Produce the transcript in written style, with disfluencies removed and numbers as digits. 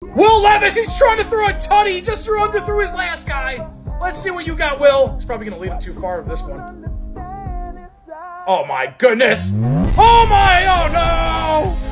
Will Levis, he's trying to throw a tutty. He just threw his last guy. Let's see what you got, Will. He's probably going to lead him too far with this one. Oh, my goodness. Oh, no.